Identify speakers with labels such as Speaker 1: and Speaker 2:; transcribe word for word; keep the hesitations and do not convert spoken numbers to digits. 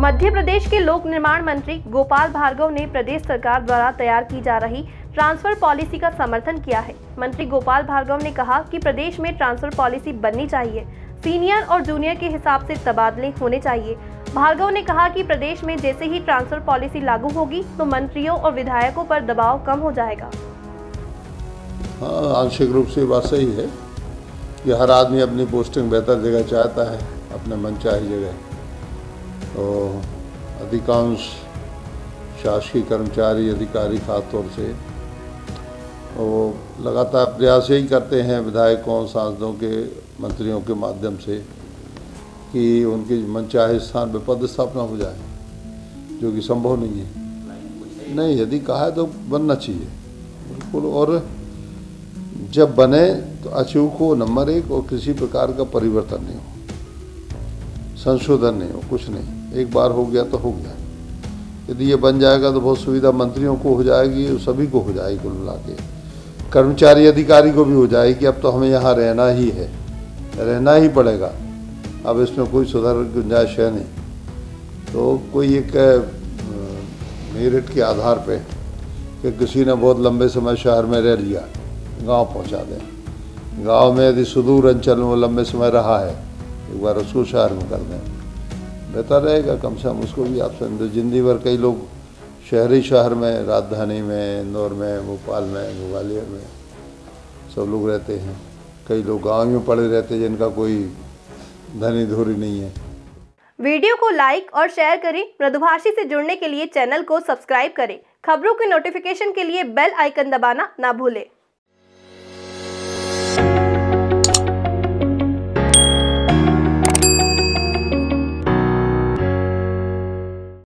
Speaker 1: मध्य प्रदेश के लोक निर्माण मंत्री गोपाल भार्गव ने प्रदेश सरकार द्वारा तैयार की जा रही ट्रांसफर पॉलिसी का समर्थन किया है। मंत्री गोपाल भार्गव ने कहा कि प्रदेश में ट्रांसफर पॉलिसी बननी चाहिए, सीनियर और जूनियर के हिसाब से तबादले होने चाहिए। भार्गव ने कहा कि प्रदेश में जैसे ही ट्रांसफर पॉलिसी लागू होगी तो मंत्रियों और विधायकों पर दबाव कम हो जाएगा।
Speaker 2: हाँ, आंशिक रूप से बात सही है कि हर आदमी अपनी पोस्टिंग बेहतर जगह चाहता है, अपने मनचाही जगह। तो अधिकांश शासकीय कर्मचारी अधिकारी खासतौर से वो लगातार प्रयास यही करते हैं विधायकों, सांसदों के, मंत्रियों के माध्यम से कि उनकी मनचाहे स्थान पर पदस्थापना हो जाए, जो कि संभव नहीं है। नहीं, यदि कहा है तो बनना चाहिए बिल्कुल। और जब बने तो अचूक हो, नंबर एक, और किसी प्रकार का परिवर्तन नहीं हो, संशोधन नहीं हो, कुछ नहीं। एक बार हो गया तो हो गया। यदि ये बन जाएगा तो बहुत सुविधा मंत्रियों को हो जाएगी, सभी को हो जाएगी, कुल मिला के कर्मचारी अधिकारी को भी हो जाएगी। अब तो हमें यहाँ रहना ही है, रहना ही पड़ेगा, अब इसमें कोई सुधार की गुंजाइश है नहीं। तो कोई एक मेरिट के आधार पे कि किसी ने बहुत लंबे समय शहर में रह लिया, गांव पहुंचा दें। गांव में यदि सुदूर अंचल में वो लंबे समय रहा है, एक बार उसको शहर में कर दें, बेहतर रहेगा। कम से कम उसको भी आप समझो, जिंदगी भर कई लोग शहरी शहर में, राजधानी में, इंदौर में, भोपाल में, ग्वालियर में सब लोग रहते हैं। कई लोग गाँव में पड़े रहते हैं जिनका कोई धनी धूरी नहीं है।
Speaker 1: वीडियो को लाइक और शेयर करें। मृदुभाषी से जुड़ने के लिए चैनल को सब्सक्राइब करें। खबरों के नोटिफिकेशन के लिए बेल आइकन दबाना ना भूलें।